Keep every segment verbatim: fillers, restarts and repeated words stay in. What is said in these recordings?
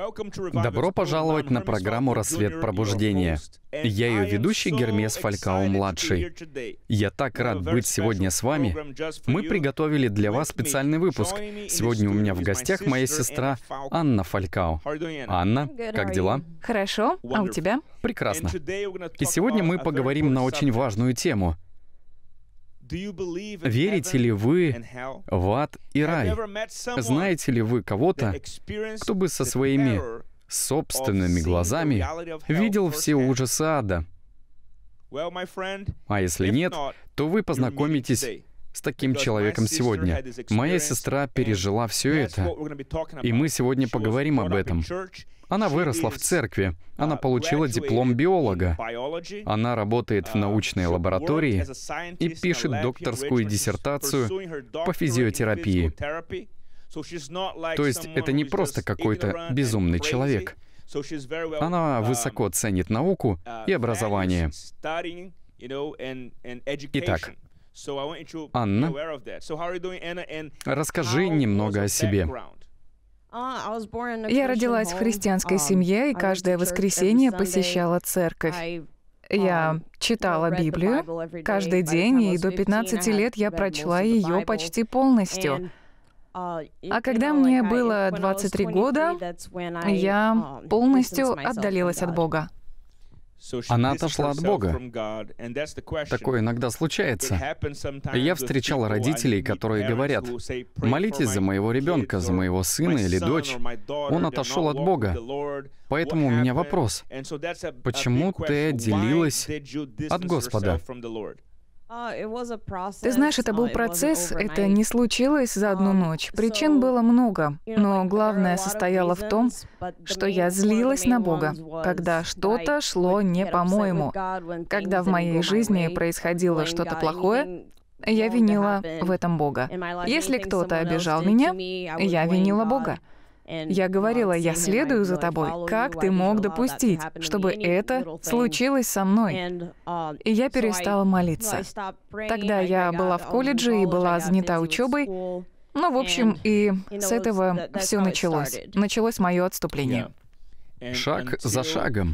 Добро пожаловать на программу «Рассвет пробуждения». Я ее ведущий Гермес Фалькао-младший. Я так рад быть сегодня с вами. Мы приготовили для вас специальный выпуск. Сегодня у меня в гостях моя сестра Анна Фалькао. Анна, как дела? Хорошо. А у тебя? Прекрасно. И сегодня мы поговорим на очень важную тему. Верите ли вы в ад и рай? Знаете ли вы кого-то, кто бы со своими собственными глазами видел все ужасы ада? А если нет, то вы познакомитесь с таким человеком сегодня. Моя сестра пережила все это, и мы сегодня поговорим об этом. Она выросла в церкви, она получила диплом биолога, она работает в научной лаборатории и пишет докторскую диссертацию по физиотерапии. То есть это не просто какой-то безумный человек. Она высоко ценит науку и образование. Итак, Анна, расскажи немного о себе. Я родилась в христианской семье и каждое воскресенье посещала церковь. Я читала Библию каждый день, и до пятнадцати лет я прочла ее почти полностью. А когда мне было двадцать три года, я полностью отдалилась от Бога. Она отошла от Бога. Такое иногда случается. Я встречал родителей, которые говорят: «Молитесь за моего ребенка, за моего сына или дочь. Он отошел от Бога». Поэтому у меня вопрос: почему ты отделилась от Господа? Ты знаешь, это был процесс, это не случилось за одну ночь. Причин было много, но главное состояло в том, что я злилась на Бога, когда что-то шло не по-моему. Когда в моей жизни происходило что-то плохое, я винила в этом Бога. Если кто-то обижал меня, я винила Бога. Я говорила: «Я следую за тобой. Как ты мог допустить, чтобы это случилось со мной?» И я перестала молиться. Тогда я была в колледже и была занята учебой. Ну, в общем, и с этого все началось. Началось мое отступление. Шаг за шагом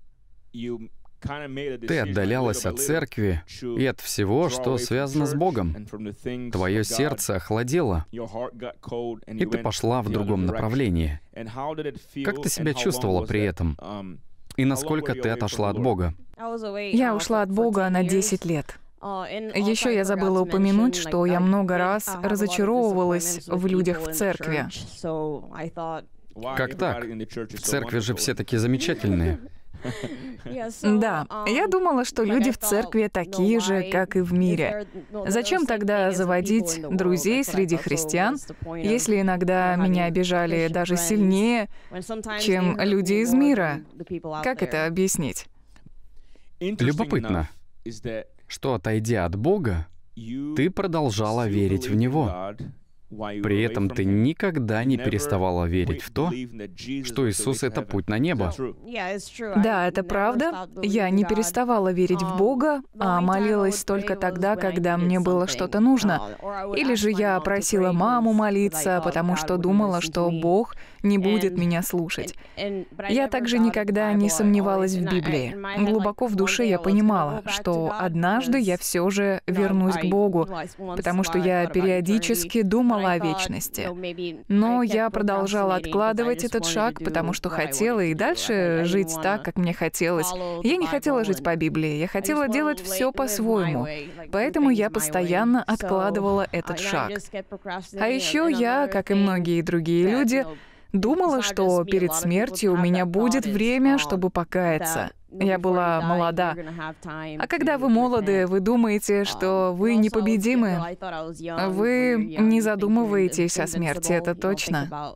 ты отдалялась от церкви и от всего, что связано с Богом. Твое сердце охладело, и ты пошла в другом направлении. Как ты себя чувствовала при этом? И насколько ты отошла от Бога? Я ушла от Бога на десять лет. Еще я забыла упомянуть, что я много раз разочаровывалась в людях в церкви. Как так? В церкви же все такие замечательные. Да, я думала, что люди в церкви такие же, как и в мире. Зачем тогда заводить друзей среди христиан, если иногда меня обижали даже сильнее, чем люди из мира? Как это объяснить? Любопытно, что, отойдя от Бога, ты продолжала верить в Него. При этом ты никогда не переставала верить в то, что Иисус — это путь на небо. Да, это правда. Я не переставала верить в Бога, а молилась только тогда, когда мне было что-то нужно. Или же я просила маму молиться, потому что думала, что Бог не будет меня слушать. Я также никогда не сомневалась в Библии. Глубоко в душе я понимала, что однажды я все же вернусь к Богу, потому что я периодически думала о вечности. Но я продолжала откладывать этот шаг, потому что хотела и дальше жить так, как мне хотелось. Я не хотела жить по Библии, я хотела делать все по-своему. Поэтому я постоянно откладывала этот шаг. А еще я, как и многие другие люди, думала, что перед смертью у меня будет время, чтобы покаяться. Я была молода. А когда вы молоды, вы думаете, что вы непобедимы. Вы не задумываетесь о смерти, это точно.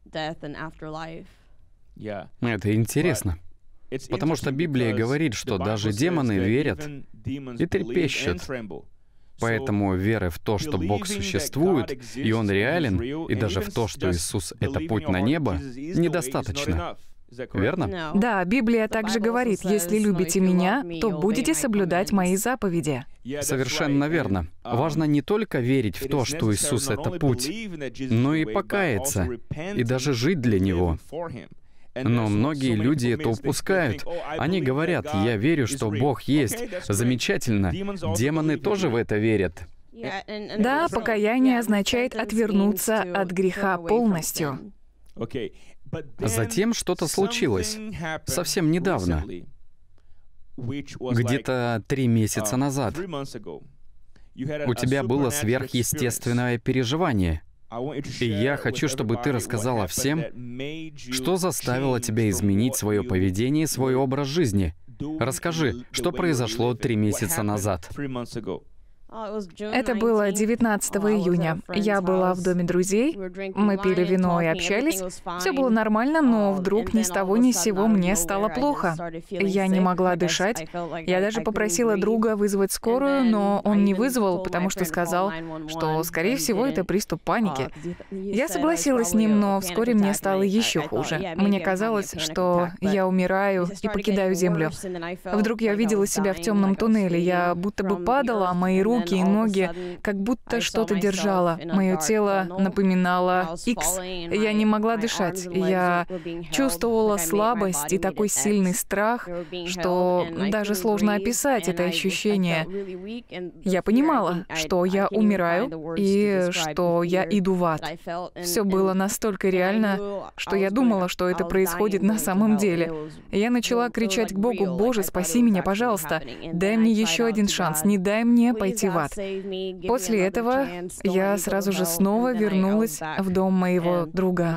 Это интересно. Потому что Библия говорит, что даже демоны верят и трепещут. Поэтому веры в то, что Бог существует, и Он реален, и даже в то, что Иисус — это путь на небо, недостаточно. Верно? Да, Библия также говорит: «Если любите Меня, то будете соблюдать Мои заповеди». Совершенно верно. Важно не только верить в то, что Иисус — это путь, но и покаяться, и даже жить для Него. Но многие люди это упускают. Они говорят: «Я верю, что Бог есть». Замечательно. Демоны тоже в это верят. Да, покаяние означает отвернуться от греха полностью. Затем что-то случилось. Совсем недавно. Где-то три месяца назад. У тебя было сверхъестественное переживание. И я хочу, чтобы ты рассказала всем, что заставило тебя изменить свое поведение и свой образ жизни. Расскажи, что произошло три месяца назад. Это было девятнадцатого июня. Я была в доме друзей, мы пили вино и общались. Все было нормально, но вдруг ни с того ни с сего мне стало плохо. Я не могла дышать. Я даже попросила друга вызвать скорую, но он не вызвал, потому что сказал, что, скорее всего, это приступ паники. Я согласилась с ним, но вскоре мне стало еще хуже. Мне казалось, что я умираю и покидаю землю. Вдруг я увидела себя в темном туннеле. Я будто бы падала, а мои руки и ноги как будто что-то держало. Мое тело напоминало Икс. Я не могла дышать. Я чувствовала слабость и такой сильный страх, что даже сложно описать это ощущение. Я понимала, что я умираю и что я иду в ад. Все было настолько реально, что я думала, что это происходит на самом деле. Я начала кричать к Богу: «Боже, спаси меня, пожалуйста. Дай мне еще один шанс. Не дай мне пойти в ад». После этого я сразу же снова вернулась в дом моего друга.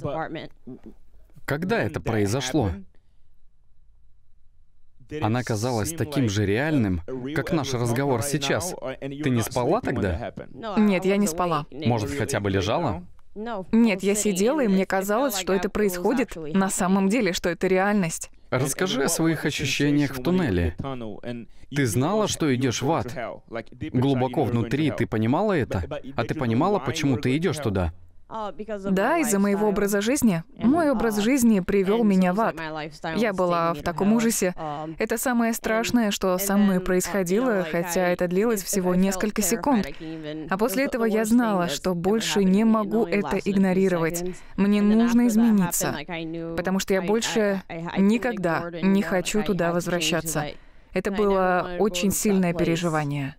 Когда это произошло? Она казалась таким же реальным, как наш разговор сейчас. Ты не спала тогда? Нет, я не спала. Может, хотя бы лежала? Нет, я сидела, и мне казалось, что это происходит на самом деле, что это реальность. Расскажи о своих ощущениях в туннеле. Ты знала, что идешь в ад? Глубоко внутри ты понимала это? А ты понимала, почему ты идешь туда? Да, из-за моего образа жизни. Мой образ жизни привел меня в ад. Я была в таком ужасе. Это самое страшное, что со мной происходило, хотя это длилось всего несколько секунд. А после этого я знала, что больше не могу это игнорировать. Мне нужно измениться, потому что я больше никогда не хочу туда возвращаться. Это было очень сильное переживание.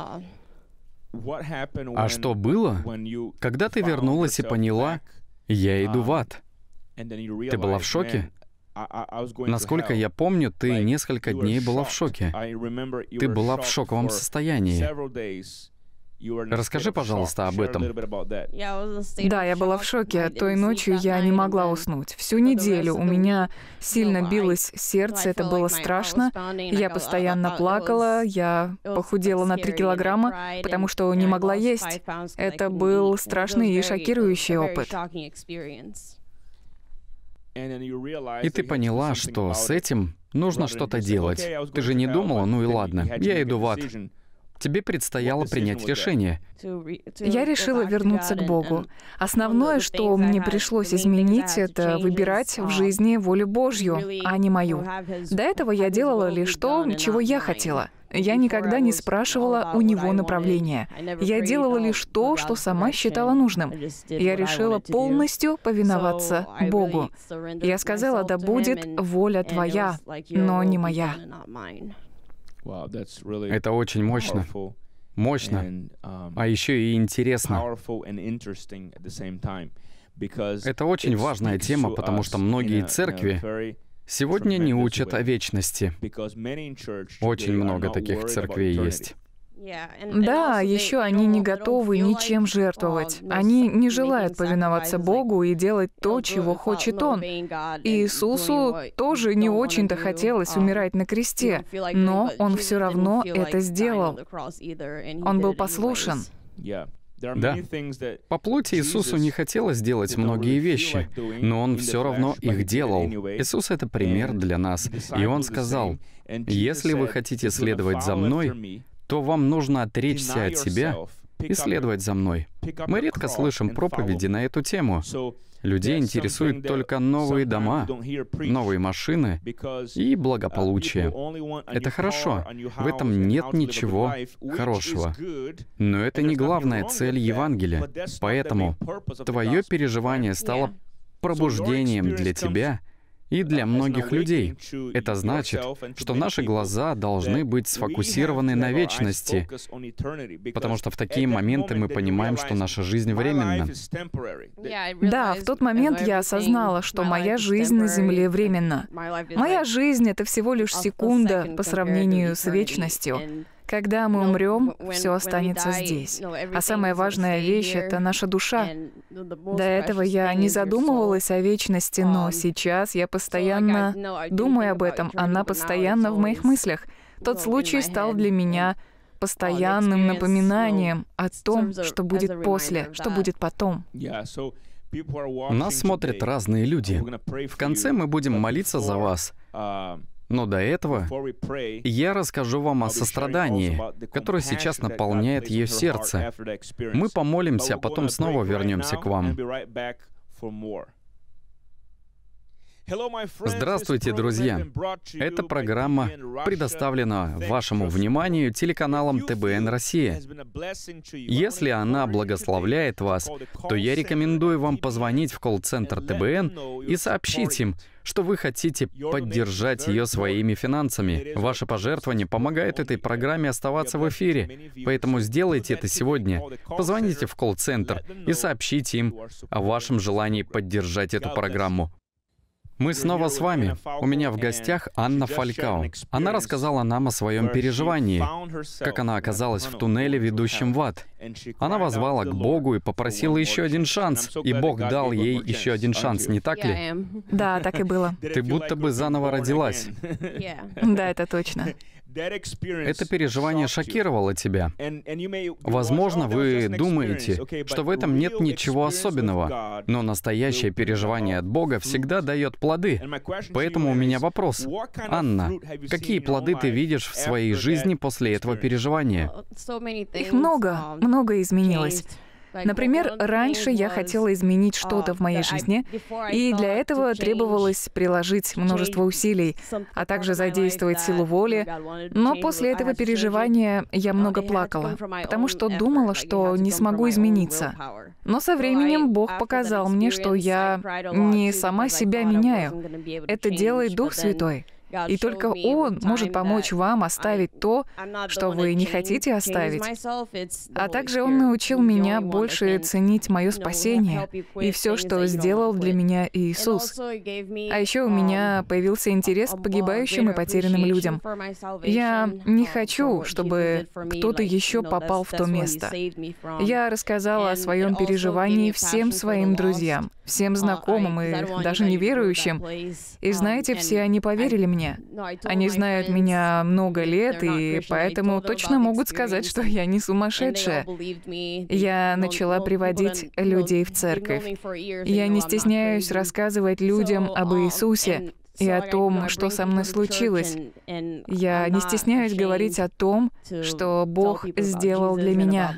А что было, когда ты вернулась и поняла: «Я иду в ад»? Ты была в шоке? Насколько я помню, ты несколько дней была в шоке. Ты была в шоковом состоянии. Расскажи, пожалуйста, об этом. Да, я была в шоке. Той ночью я не могла уснуть. Всю неделю у меня сильно билось сердце, это было страшно. Я постоянно плакала, я похудела на три килограмма, потому что не могла есть. Это был страшный и шокирующий опыт. И ты поняла, что с этим нужно что-то делать. Ты же не думала: «Ну и ладно, я иду в ад». Тебе предстояло принять решение. Я решила вернуться к Богу. Основное, что мне пришлось изменить, это выбирать в жизни волю Божью, а не мою. До этого я делала лишь то, чего я хотела. Я никогда не спрашивала у Него направления. Я делала лишь то, что сама считала нужным. Я решила полностью повиноваться Богу. Я сказала: «Да будет воля Твоя, но не моя». Это очень мощно. Мощно. А еще и интересно. Это очень важная тема, потому что многие церкви сегодня не учат о вечности. Очень много таких церквей есть. Да, еще они не готовы ничем жертвовать. Они не желают повиноваться Богу и делать то, чего хочет Он. И Иисусу тоже не очень-то хотелось умирать на кресте, но Он все равно это сделал. Он был послушен. Да. По плоти Иисусу не хотелось делать многие вещи, но Он все равно их делал. Иисус — это пример для нас. И Он сказал: «Если вы хотите следовать за Мной, то вам нужно отречься от себя и следовать за Мной». Мы редко слышим проповеди на эту тему. Людей интересуют только новые дома, новые машины и благополучие. Это хорошо. В этом нет ничего хорошего. Но это не главная цель Евангелия. Поэтому твое переживание стало пробуждением для тебя И для многих людей это значит, что наши глаза должны быть сфокусированы на вечности, потому что в такие моменты мы понимаем, что наша жизнь временна. Да, в тот момент я осознала, что моя жизнь на Земле временна. Моя жизнь — это всего лишь секунда по сравнению с вечностью. Когда мы умрем, все останется здесь. А самая важная вещь — это наша душа. До этого я не задумывалась о вечности, но сейчас я постоянно думаю об этом. Она постоянно в моих мыслях. Тот случай стал для меня постоянным напоминанием о том, что будет после, что будет потом. Нас смотрят разные люди. В конце мы будем молиться за вас. Но до этого я расскажу вам о сострадании, которое сейчас наполняет ее сердце. Мы помолимся, а потом снова вернемся к вам. Здравствуйте, друзья! Эта программа предоставлена вашему вниманию телеканалом Тэ Бэ Эн Россия. Если она благословляет вас, то я рекомендую вам позвонить в колл-центр Тэ Бэ Эн и сообщить им, что вы хотите поддержать ее своими финансами. Ваше пожертвование помогает этой программе оставаться в эфире, поэтому сделайте это сегодня. Позвоните в колл-центр и сообщите им о вашем желании поддержать эту программу. Мы снова с вами. У меня в гостях Анна Фалькао. Она рассказала нам о своем переживании, как она оказалась в туннеле, ведущем в ад. Она воззвала к Богу и попросила еще один шанс, и Бог дал ей еще один шанс, не так ли? Да, так и было. Ты будто бы заново родилась. Да, это точно. Это переживание шокировало тебя. Возможно, вы думаете, что в этом нет ничего особенного, но настоящее переживание от Бога всегда дает плоды. Поэтому у меня вопрос. Анна, какие плоды ты видишь в своей жизни после этого переживания? Их много, многое изменилось. Например, раньше я хотела изменить что-то в моей жизни, и для этого требовалось приложить множество усилий, а также задействовать силу воли. Но после этого переживания я много плакала, потому что думала, что не смогу измениться. Но со временем Бог показал мне, что я не сама себя меняю. Это делает Дух Святой. И только Он может помочь вам оставить то, что вы не хотите оставить. А также Он научил меня больше ценить мое спасение и все, что сделал для меня Иисус. А еще у меня появился интерес к погибающим и потерянным людям. Я не хочу, чтобы кто-то еще попал в то место. Я рассказала о своем переживании всем своим друзьям, всем знакомым и даже неверующим. И знаете, все они поверили мне. Они знают меня много лет, и поэтому точно могут сказать, что я не сумасшедшая. Я начала приводить людей в церковь. Я не стесняюсь рассказывать людям об Иисусе и о том, что со мной случилось. Я не стесняюсь говорить о том, что Бог сделал для меня.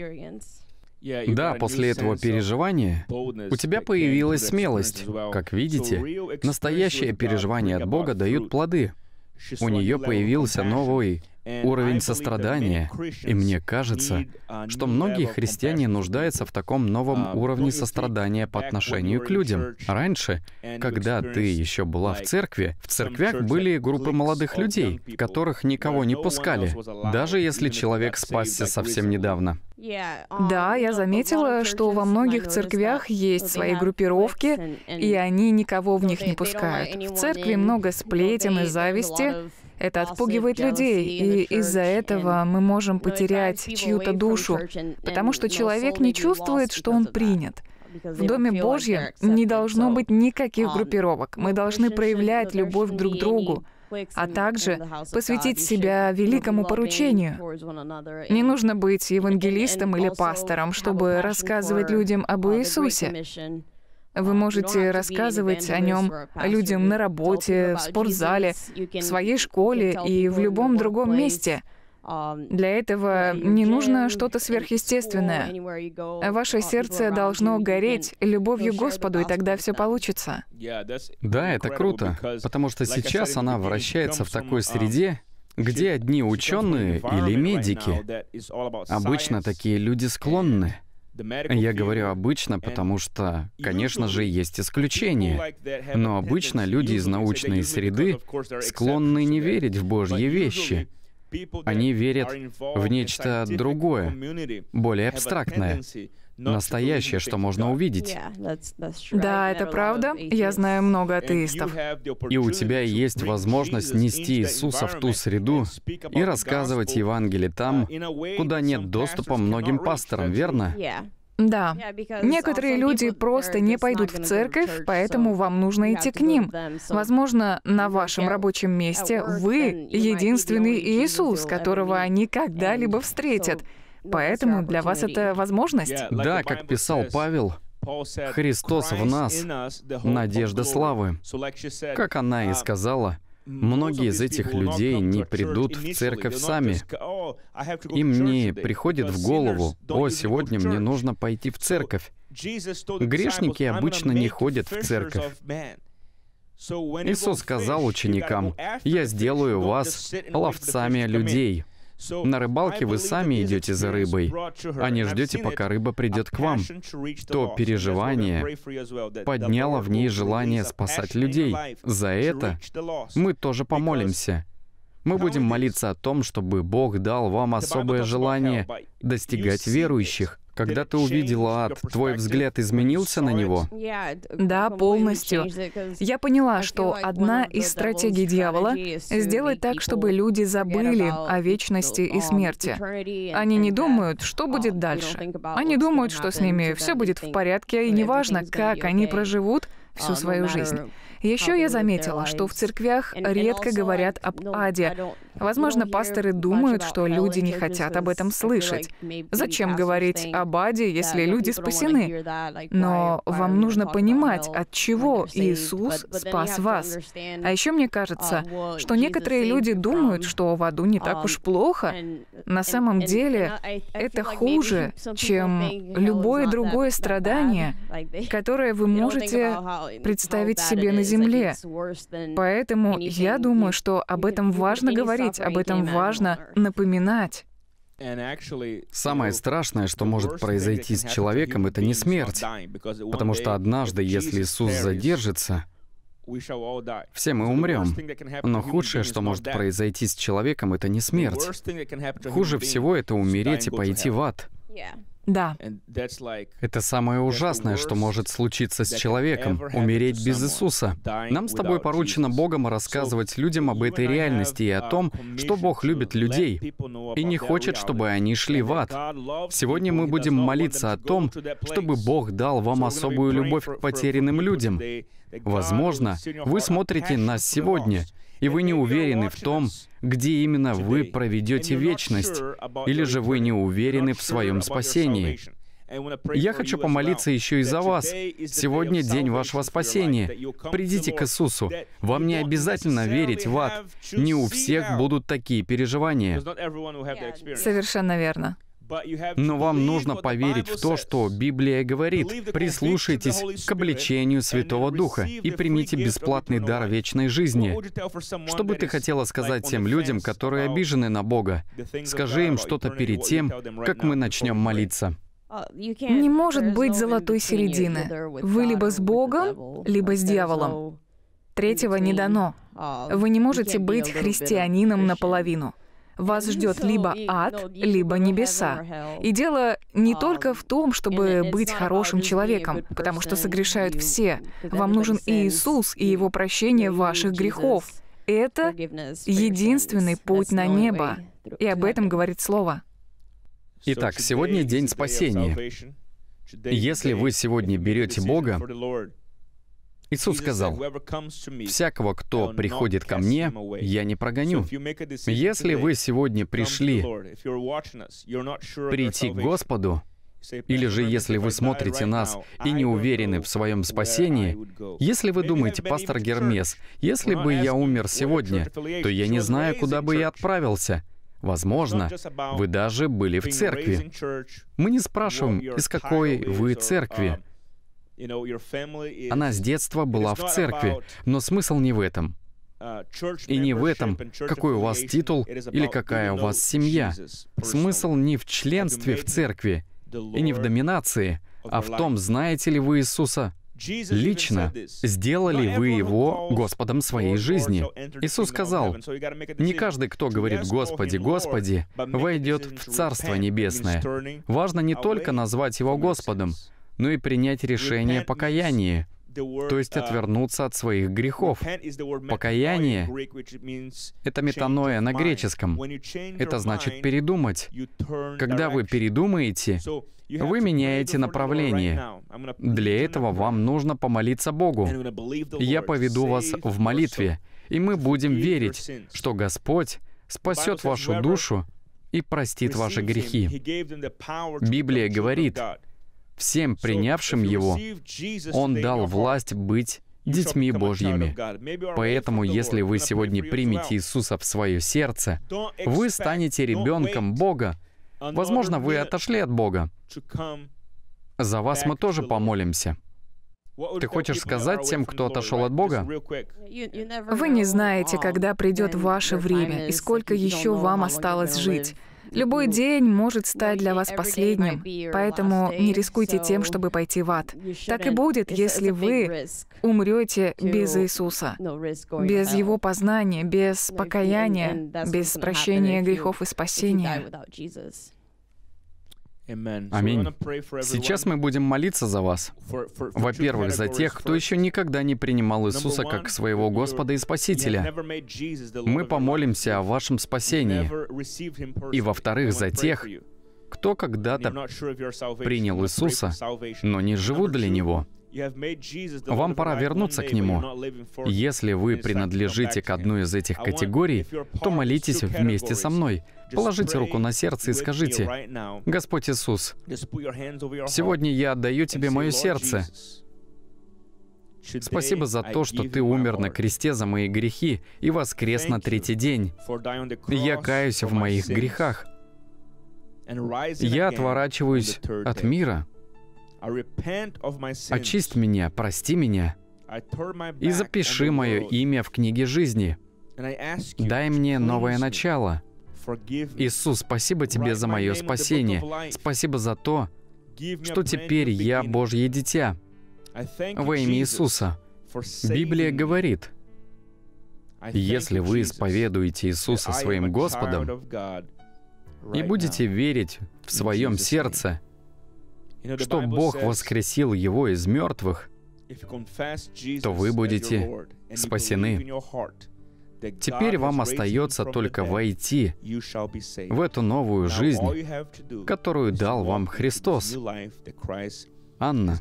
Да, после этого переживания у тебя появилась смелость. Как видите, настоящее переживание от Бога дают плоды. У нее появился новый уровень сострадания, и мне кажется, что многие христиане нуждаются в таком новом уровне сострадания по отношению к людям. Раньше, когда ты еще была в церкви, в церквях были группы молодых людей, которых никого не пускали, даже если человек спасся совсем недавно. Да, я заметила, что во многих церквях есть свои группировки, и они никого в них не пускают. В церкви много сплетен и зависти. Это отпугивает людей, и из-за этого мы можем потерять чью-то душу, потому что человек не чувствует, что он принят. В Доме Божьем не должно быть никаких группировок. Мы должны проявлять любовь друг к другу, а также посвятить себя великому поручению. Не нужно быть евангелистом или пастором, чтобы рассказывать людям об Иисусе. Вы можете рассказывать о нем людям на работе, в спортзале, в своей школе и в любом другом месте. Для этого не нужно что-то сверхъестественное. Ваше сердце должно гореть любовью к Господу, и тогда все получится. Да, это круто, потому что сейчас она вращается в такой среде, где одни ученые или медики. Обычно такие люди склонны Я говорю «обычно», потому что, конечно же, есть исключения. Но обычно люди из научной среды склонны не верить в Божьи вещи. Они верят в нечто другое, более абстрактное, настоящее, что можно увидеть. Да, это правда. Я знаю много атеистов. И у тебя есть возможность нести Иисуса в ту среду и рассказывать Евангелие там, куда нет доступа многим пасторам, верно? Да. Некоторые люди просто не пойдут в церковь, поэтому вам нужно идти к ним. Возможно, на вашем рабочем месте вы единственный Иисус, которого они когда-либо встретят. Поэтому для вас это возможность. Да, как писал Павел, «Христос в нас, надежда славы». Как она и сказала, многие из этих людей не придут в церковь сами. Им не приходит в голову: «О, сегодня мне нужно пойти в церковь». Грешники обычно не ходят в церковь. Иисус сказал ученикам: «Я сделаю вас ловцами людей». На рыбалке вы сами идете за рыбой, а не ждете, пока рыба придет к вам. То переживание подняло в ней желание спасать людей. За это мы тоже помолимся. Мы будем молиться о том, чтобы Бог дал вам особое желание достигать верующих. Когда ты увидела ад, твой взгляд изменился на него? Да, полностью. Я поняла, что одна из стратегий дьявола — сделать так, чтобы люди забыли о вечности и смерти. Они не думают, что будет дальше. Они думают, что с ними все будет в порядке, и неважно, как они проживут всю свою жизнь. Еще я заметила, что в церквях редко говорят об аде. Возможно, пасторы думают, что люди не хотят об этом слышать. Зачем говорить об аде, если люди спасены? Но вам нужно понимать, от чего Иисус спас вас. А еще мне кажется, что некоторые люди думают, что в аду не так уж плохо. На самом деле, это хуже, чем любое другое страдание, которое вы можете представить себе на земле. земле. Поэтому я думаю, что об этом важно говорить, об этом важно напоминать. Самое страшное, что может произойти с человеком, это не смерть. Потому что однажды, если Иисус задержится, все мы умрем. Но худшее, что может произойти с человеком, это не смерть. Хуже всего это умереть и пойти в ад. Да. Это самое ужасное, что может случиться с человеком — умереть без Иисуса. Нам с тобой поручено Богом рассказывать людям об этой реальности и о том, что Бог любит людей и не хочет, чтобы они шли в ад. Сегодня мы будем молиться о том, чтобы Бог дал вам особую любовь к потерянным людям. Возможно, вы смотрите нас сегодня, и вы не уверены в том, где именно вы проведете вечность, или же вы не уверены в своем спасении. Я хочу помолиться еще и за вас. Сегодня день вашего спасения. Придите к Иисусу. Вам не обязательно верить в ад. Не у всех будут такие переживания. Совершенно верно. Но вам нужно поверить в то, что Библия говорит. Прислушайтесь к обличению Святого Духа и примите бесплатный дар вечной жизни. Что бы ты хотела сказать тем людям, которые обижены на Бога? Скажи им что-то перед тем, как мы начнем молиться. Не может быть золотой середины. Вы либо с Богом, либо с дьяволом. Третьего не дано. Вы не можете быть христианином наполовину. Вас ждет либо ад, либо небеса. И дело не только в том, чтобы быть хорошим человеком, потому что согрешают все. Вам нужен и Иисус, и Его прощение ваших грехов. Это единственный путь на небо. И об этом говорит Слово. Итак, сегодня день спасения. Если вы сегодня берете Бога, Иисус сказал: «Всякого, кто приходит ко мне, я не прогоню». Если вы сегодня пришли прийти к Господу, или же если вы смотрите нас и не уверены в своем спасении, если вы думаете: «Пастор Гермес, если бы я умер сегодня, то я не знаю, куда бы я отправился». Возможно, вы даже были в церкви. Мы не спрашиваем, из какой вы церкви. Она с детства была в церкви, но смысл не в этом. И не в этом, какой у вас титул или какая у вас семья. Смысл не в членстве в церкви. и не в доминации, а в том, знаете ли вы Иисуса лично, сделали вы Его Господом своей жизни. Иисус сказал, не каждый, кто говорит «Господи, Господи», войдет в Царство Небесное. Важно не только назвать Его Господом, но и принять решение о покаянии, то есть отвернуться от своих грехов. Покаяние — это метаноя на греческом. Это значит передумать. Когда вы передумаете, вы меняете направление. Для этого вам нужно помолиться Богу. Я поведу вас в молитве, и мы будем верить, что Господь спасет вашу душу и простит ваши грехи. Библия говорит, всем принявшим Его, Он дал власть быть детьми Божьими. Поэтому, если вы сегодня примете Иисуса в свое сердце, вы станете ребенком Бога. Возможно, вы отошли от Бога. За вас мы тоже помолимся. Ты хочешь сказать тем, кто отошел от Бога? Вы не знаете, когда придет ваше время и сколько еще вам осталось жить. Любой день может стать для вас последним, поэтому не рискуйте тем, чтобы пойти в ад. Так и будет, если вы умрете без Иисуса, без Его познания, без покаяния, без прощения грехов и спасения. Аминь. Сейчас мы будем молиться за вас. Во-первых, за тех, кто еще никогда не принимал Иисуса как своего Господа и Спасителя. Мы помолимся о вашем спасении. И во-вторых, за тех, кто когда-то принял Иисуса, но не живут для Него. Вам пора вернуться к Нему. Если вы принадлежите к одной из этих категорий, то молитесь вместе со мной. Положите руку на сердце и скажите: «Господь Иисус, сегодня я отдаю Тебе мое сердце. Спасибо за то, что Ты умер на кресте за мои грехи и воскрес на третий день. Я каюсь в моих грехах. Я отворачиваюсь от мира. Очисть меня, прости меня и запиши мое имя в книге жизни. Дай мне новое начало. Иисус, спасибо Тебе за мое спасение. Спасибо за то, что теперь я Божье дитя. Во имя Иисуса. Библия говорит, если вы исповедуете Иисуса своим Господом и будете верить в своем сердце, что Бог воскресил Его из мертвых, то вы будете спасены. Теперь вам остается только войти в эту новую жизнь, которую дал вам Христос. Анна,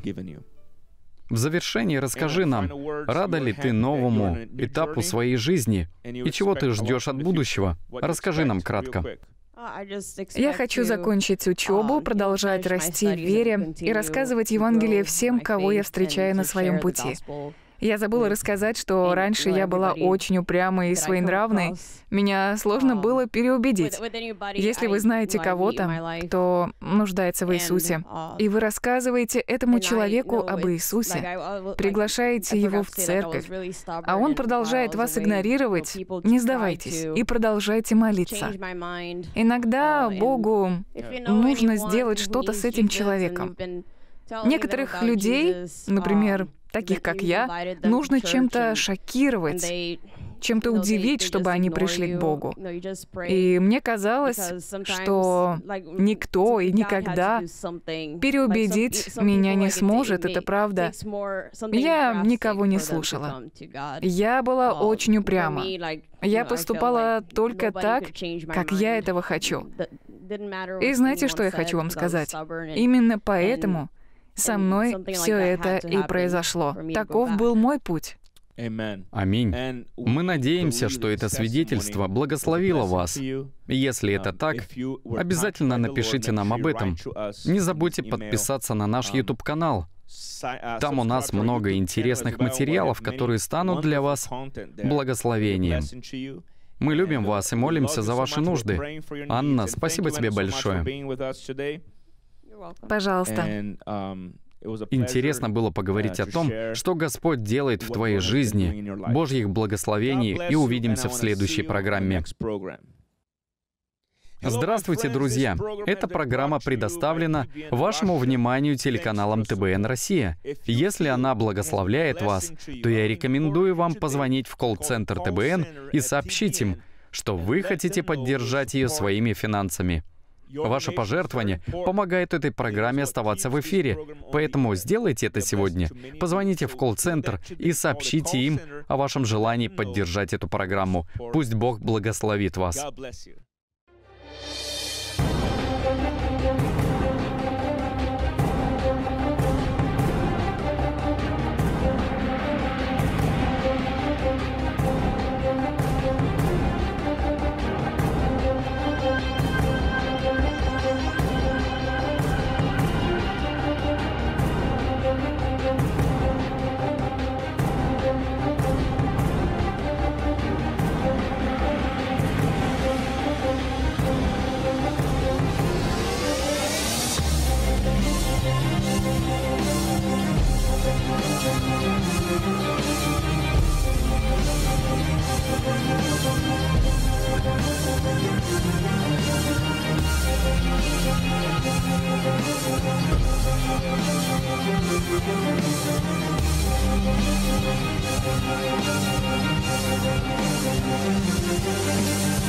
в завершении расскажи нам, рада ли ты новому этапу своей жизни и чего ты ждешь от будущего? Расскажи нам кратко. Я хочу закончить учебу, продолжать расти в вере и рассказывать Евангелие всем, кого я встречаю на своем пути. Я забыла рассказать, что раньше я была очень упрямой и своенравной. Меня сложно было переубедить. Если вы знаете кого-то, кто нуждается в Иисусе, и вы рассказываете этому человеку об Иисусе, приглашаете его в церковь, а он продолжает вас игнорировать, не сдавайтесь и продолжайте молиться. Иногда Богу нужно сделать что-то с этим человеком. Некоторых людей, например, таких как я, нужно чем-то шокировать, чем-то удивить, чтобы они пришли к Богу. И мне казалось, что никто и никогда переубедить меня не сможет, это правда. Я никого не слушала. Я была очень упряма. Я поступала только так, как я этого хочу. И знаете, что я хочу вам сказать? Именно поэтому со мной все это и произошло. Таков был мой путь. Аминь. Мы надеемся, что это свидетельство благословило вас. Если это так, обязательно напишите нам об этом. Не забудьте подписаться на наш YouTube-канал. Там у нас много интересных материалов, которые станут для вас благословением. Мы любим вас и молимся за ваши нужды. Анна, спасибо тебе большое. Пожалуйста. Интересно было поговорить о том, что Господь делает в твоей жизни, Божьих благословений, и увидимся в следующей программе. Здравствуйте, друзья! Эта программа предоставлена вашему вниманию телеканалом Тэ Бэ Эн Россия. Если она благословляет вас, то я рекомендую вам позвонить в колл-центр Тэ Бэ Эн и сообщить им, что вы хотите поддержать ее своими финансами. Ваше пожертвование помогает этой программе оставаться в эфире, поэтому сделайте это сегодня. Позвоните в колл-центр и сообщите им о вашем желании поддержать эту программу. Пусть Бог благословит вас. Thank you.